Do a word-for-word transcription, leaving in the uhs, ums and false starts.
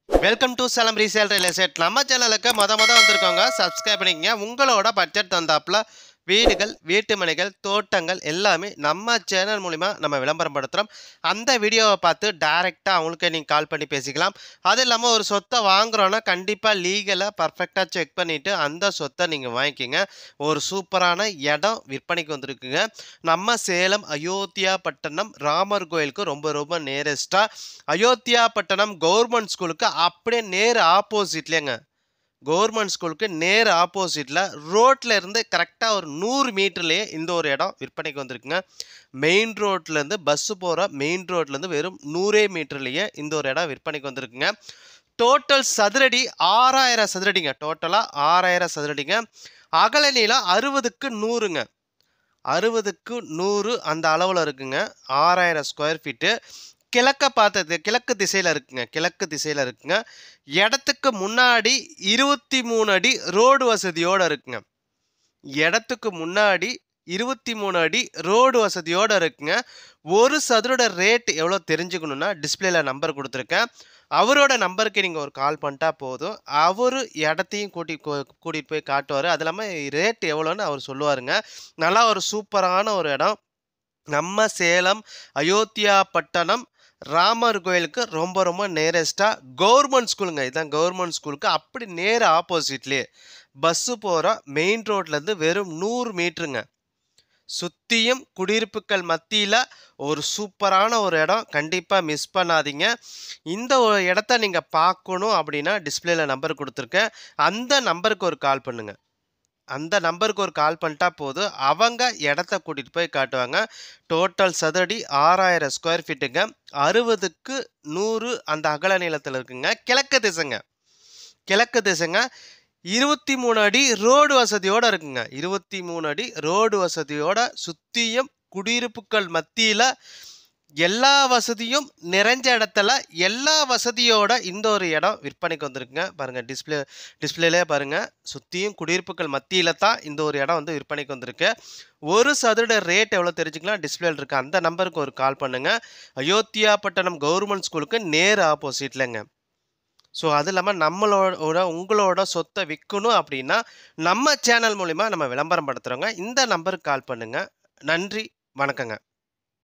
Welcome to Salem Resale Real Estate. நம்ம சேனலுக்கு மொத மொத வந்திருக்கவங்க சப்ஸ்கிரைப் பண்ணிக்கங்க. உங்களோட பட்ஜெட் தந்தாப்புல வீடுகள், வீட்டுமனைகள், தோட்டங்கள் எல்லாமே நம்ம சேனல் மூலிமா நம்ம விளம்பரம் படுத்துகிறோம். அந்த வீடியோவை பார்த்து டைரெக்டாக அவங்களுக்கு நீங்கள் கால் பண்ணி பேசிக்கலாம். அது இல்லாமல் ஒரு சொத்தை வாங்குறோன்னா கண்டிப்பாக லீகலாக பர்ஃபெக்டாக செக் பண்ணிவிட்டு அந்த சொத்தை நீங்கள் வாங்கிக்கிங்க. ஒரு சூப்பரான இடம் விற்பனைக்கு வந்திருக்குங்க. நம்ம சேலம் அயோத்தியா பட்டணம் ராமர் கோயிலுக்கு ரொம்ப ரொம்ப நேரஸ்ட்டாக, அயோத்தியா பட்டணம் கவர்மெண்ட் ஸ்கூலுக்கு அப்படியே நேர் ஆப்போசிட்லேங்க. கவர்மெண்ட் ஸ்கூலுக்கு நேர் ஆப்போசிட்டில் ரோட்டில் இருந்து கரெக்டாக ஒரு நூறு மீட்டர்லேயே இந்த ஒரு இடம் விற்பனைக்கு வந்திருக்குங்க. மெயின் ரோட்லேருந்து பஸ்ஸு போகிற மெயின் ரோட்லேருந்து வெறும் நூறே மீட்டர்லேயே இந்த ஒரு இடம் விற்பனைக்கு வந்திருக்குங்க. டோட்டல் சதுரடி ஆறாயிரம் சதுரடிங்க. டோட்டலாக ஆறாயிரம் சதுரடிங்க. அகல நீளம் அறுபதுக்கு நூறுங்க. அறுபதுக்கு நூறு அந்த அளவில் இருக்குங்க. ஆறாயிரம் ஸ்கொயர் ஃபீட்டு. கிழக்க பார்த்தது கிழக்கு திசையில் இருக்குங்க. கிழக்கு திசையில் இருக்குங்க. இடத்துக்கு முன்னாடி இருபத்தி மூணு அடி ரோடு வசதியோடு இருக்குங்க. இடத்துக்கு முன்னாடி இருபத்தி மூணு அடி ரோடு வசதியோடு இருக்குங்க. ஒரு சதுரோட ரேட் எவ்வளோ தெரிஞ்சுக்கணுன்னா டிஸ்பிளேல நம்பர் கொடுத்துருக்கேன். அவரோட நம்பருக்கு நீங்கள் ஒரு கால் பண்ணிட்டா போதும். அவர் இடத்தையும் கூட்டி கூட்டிகிட்டு போய் காட்டுவார். அது இல்லாமல் ரேட் எவ்வளோன்னு அவர் சொல்லுவாருங்க. நல்லா ஒரு சூப்பரான ஒரு இடம். நம்ம சேலம் அயோத்தியா பட்டணம் ராமர் கோயிலுக்கு ரொம்ப ரொம்ப நேரஸ்ட்டாக கவர்மெண்ட் ஸ்கூலுங்க. இதுதான் கவர்மெண்ட் ஸ்கூலுக்கு அப்படி நேர ஆப்போசிட்லேயே பஸ்ஸு போகிற மெயின் ரோட்லேருந்து வெறும் நூறு மீட்டருங்க. சுற்றியும் குடியிருப்புகள் மத்தியில் ஒரு சூப்பரான ஒரு இடம். கண்டிப்பாக மிஸ் பண்ணாதீங்க. இந்த ஒரு இடத்த நீங்கள் பார்க்கணும் அப்படின்னா டிஸ்பிளேல நம்பர் கொடுத்துருக்கேன். அந்த நம்பருக்கு ஒரு கால் பண்ணுங்கள். அந்த நம்பருக்கு ஒரு கால் பண்ணிட்டா போதும். அவங்க இடத்த கூட்டிகிட்டு போய் காட்டுவாங்க. டோட்டல் சதுரடி ஆறாயிரம் ஸ்கொயர் ஃபீட்டுங்க. அறுபதுக்கு நூறு அந்த அகல நீளத்தில் இருக்குங்க. கிழக்கு திசைங்க. கிழக்கு திசைங்க. இருபத்தி மூணு அடி ரோடு வசதியோடு இருக்குங்க. இருபத்தி மூணு அடி ரோடு வசதியோட சுற்றியும் குடியிருப்புகள் மத்தியில் எல்லா வசதியும் நிறைஞ்ச இடத்துல எல்லா வசதியோட இந்த ஒரு இடம் விற்பனைக்கு வந்திருக்குங்க. பாருங்கள், டிஸ்பிளே டிஸ்பிளேலே பாருங்கள். சுற்றியும் குடியிருப்புகள் மத்தியில் தான் இந்த ஒரு இடம் வந்து விற்பனைக்கு வந்திருக்கு. ஒரு சதுர ரேட் எவ்வளோ தெரிஞ்சுக்கலாம் டிஸ்பிளேல இருக்குது. அந்த நம்பருக்கு ஒரு கால் பண்ணுங்கள். அயோத்தியா பட்டணம் கவர்மெண்ட் ஸ்கூலுக்கு நேர் ஆப்போசிட்லங்க. ஸோ அது இல்லாமல் நம்மளோட உங்களோட சொத்தை விற்கணும் அப்படின்னா நம்ம சேனல் மூலிமா நம்ம விளம்பரம் படுத்துகிறோங்க. இந்த நம்பருக்கு கால் பண்ணுங்கள். நன்றி, வணக்கங்க.